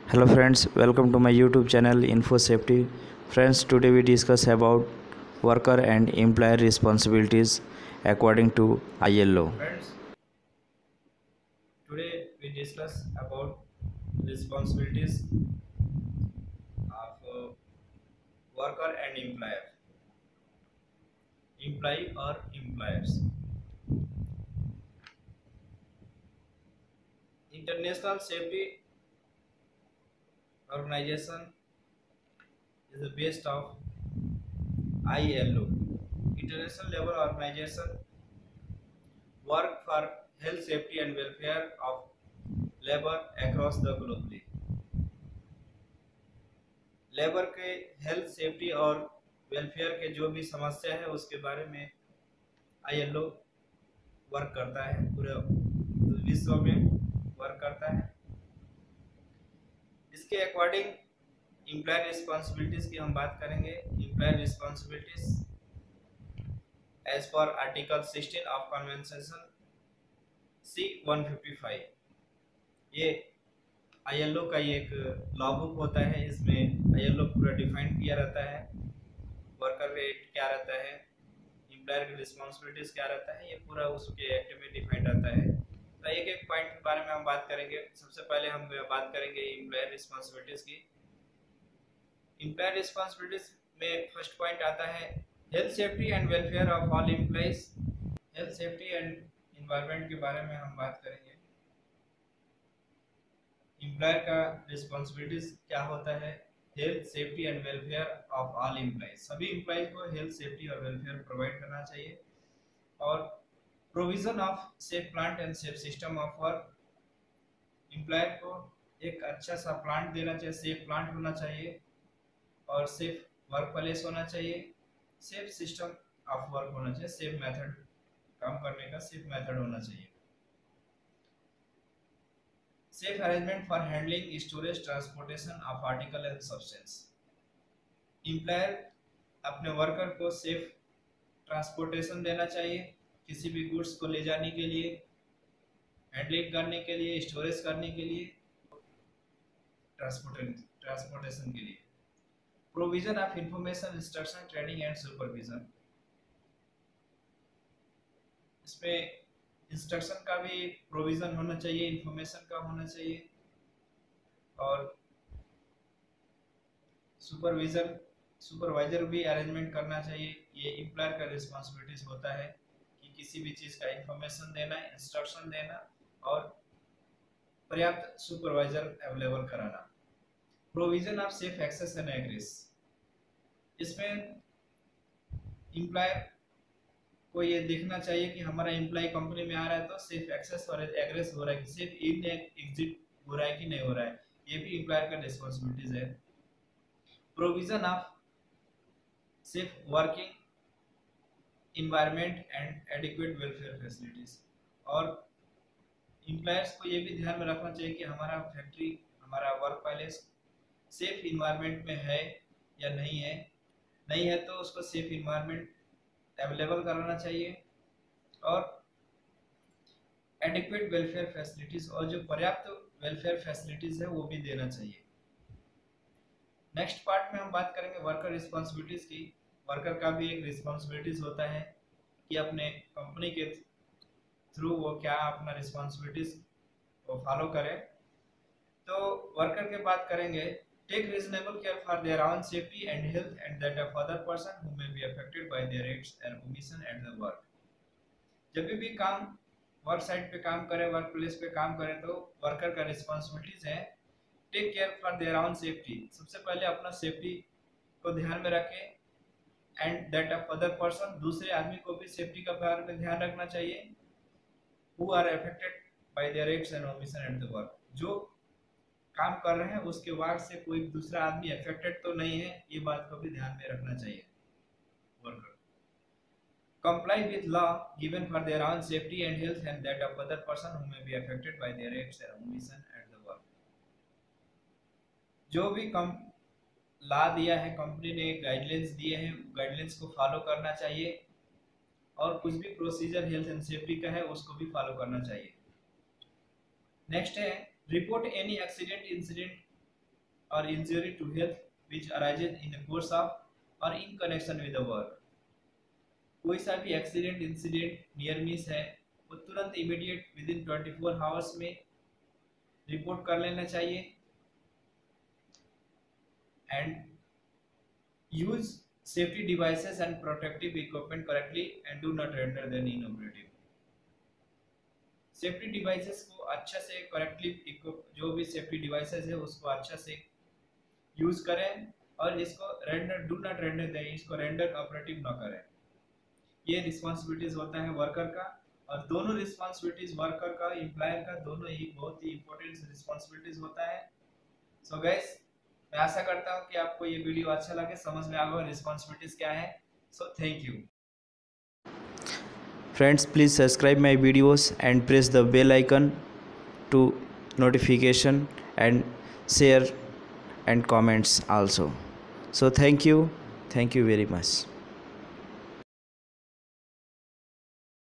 Hello friends, welcome to my YouTube channel Info Safety. Friends, today we discuss about worker and employer responsibilities according to ILO. Friends, today we discuss about responsibilities of worker and employee or employers. International Safety Organization is the base of ILO. International Labour Organization work for health, safety and welfare of labor across the globally. Labour के health safety और welfare के जो भी समस्या है उसके बारे में आईएलओ वर्क करता है, पूरे विश्व में वर्क करता है। इसके अकॉर्डिंग एम्प्लॉयर रिस्पॉन्सिबिलिटीज की हम बात करेंगे। Employer responsibilities as per article 16 of convention C-155, ये आईएलओ का एक लॉ बुक होता है। इसमें आईएलओ पूरा डिफाइन किया रहता है, वर्कर रेट क्या रहता है, एम्प्लॉयर की रिस्पॉन्सिबिलिटीज क्या रहता है, ये पूरा उसके एक्ट में डिफाइंड रहता है। तो एक एक पॉइंट के बारे में हम बात करेंगे। सबसे पहले हम बात करेंगे एम्प्लॉयर रिस्पॉन्सिबिलिटीज की। एम्प्लॉयर रिस्पॉन्सिबिलिटीज में फर्स्ट पॉइंट आता है health safety and welfare of all employees. Health safety and environment के बारे में हम बात करेंगे। एम्प्लॉयर का रिस्पॉन्सिबिलिटीज क्या होता है? Health safety and welfare of all employees, सभी एम्प्लॉइज को हेल्थ सेफ्टी और वेलफेयर प्रोवाइड करना चाहिए। और provision of safe plant and safe system of work, employer को एक अच्छा सा प्लांट देना चाहिए, सेफ प्लांट होना चाहिए और सेफ वर्क प्लेस होना चाहिए, सेफ सिस्टम ऑफ वर्क होना चाहिए, सेफ मेथड, काम करने का सेफ मेथड होना चाहिए। Safe arrangement for handling, storage, transportation of article and substance, employer अपने वर्कर को सेफ ट्रांसपोर्टेशन देना चाहिए, किसी भी गुड्स को ले जाने के लिए, हैंडलिंग करने के लिए, स्टोरेज करने के लिए, ट्रांसपोर्टेशन के लिए। Provision of information, instruction, training and supervision, इसमें इंस्ट्रक्शन का भी प्रोविजन होना चाहिए, इंफॉर्मेशन का होना चाहिए और सुपरवाइजर भी अरेंजमेंट करना चाहिए। ये एम्प्लॉयर का रिस्पॉन्सिबिलिटीज होता है कि किसी भी चीज़ का इंफॉर्मेशन देना, इंस्ट्रक्शन देना और पर्याप्त सुपरवाइजर अवेलेबल कराना। Provision of safe access and egress, इसमें एम्प्लॉयर को ये देखना चाहिए कि हमारा एम्प्लॉय कंपनी में आ रहा है तो सेफ एक्सेस और एग्रेस हो रहा है, सेफ इन एग्जिट हो रहा है कि नहीं हो रहा है, ये भी एम्प्लॉयर का रिस्पॉन्सिबिलिटीज है। Provision of safe working environment and adequate welfare facilities, और एम्प्लॉयर्स को ये भी ध्यान में रखना चाहिए कि हमारा फैक्ट्री, हमारा वर्क प्लेस सेफ इन्वायरमेंट में है या नहीं है। नहीं है तो उसको सेफ इन्वायरमेंट अवेलेबल कराना चाहिए और एडिक्वेट वेलफेयर फैसिलिटीज, और जो पर्याप्त वेलफेयर फैसिलिटीज है वो भी देना चाहिए। नेक्स्ट पार्ट में हम बात करेंगे वर्कर रिस्पॉन्सिबिलिटीज की। वर्कर का भी एक रिस्पॉन्सिबिलिटीज होता है कि अपने कंपनी के थ्रू वो क्या अपना रिस्पॉन्सिबिलिटीज को फॉलो करे। तो वर्कर के बात करेंगे, take reasonable care for their own safety and health and that of other person who may be affected by their acts and omission at the work. जब भी काम वर्क साइट पे काम करे, वर्क प्लेस पे काम करे, तो वर्कर का रिस्पॉन्सिबिलिटीज है take care for their own safety, सबसे पहले अपना सेफ्टी को ध्यान में रखें, and that of other person, दूसरे आदमी को भी सेफ्टी का बारे में ध्यान रखना चाहिए, who are affected by their acts and omission at the work, जो काम कर रहे हैं उसके वाक से कोई दूसरा आदमी अफेक्टेड तो नहीं है, ये बात को भी ध्यान में रखना चाहिए worker. comply with law given for their own safety and health and that of other person who may be affected by their acts or omission at the work, जो भी कम ला दिया है, कंपनी ने गाइडलाइंस दिए हैं, गाइडलाइंस को follow करना चाहिए और कुछ भी प्रोसीजर हेल्थ एंड सेफ्टी का है उसको भी फॉलो करना चाहिए। नेक्स्ट है report any accident incident or injury to health which arises in the course of or in connection with the work. कोई सा भी एक्सीडेंट, इंसिडेंट, नियर मिस है वो तुरंत इमीडिएट विद इन 24 आवर्स में रिपोर्ट कर लेना चाहिए and use safety devices and protective equipment correctly and do not render them inoperative. Safety devices को अच्छा से करेक्टली, जो भी सेफ्टी डिवाइसेस है उसको अच्छा से यूज करें और इसको डू नॉट रेंडर दें, इसको रेंडर ऑपरेटिव ना करें। ये रिस्पॉन्सिबिलिटीज होता है वर्कर का, और दोनों रिस्पॉन्सिबिलिटीज वर्कर का, एम्प्लॉयर का, दोनों ही बहुत ही इंपॉर्टेंट रिस्पॉन्सिबिलिटीज होता है। सो गाइस, मैं आशा करता हूँ कि आपको ये वीडियो अच्छा लगे, समझ में आ गया रिस्पॉन्सिबिलिटीज क्या है। So thank you Friends, please subscribe my videos and press the bell icon to notification and share and comments also. So thank you very much.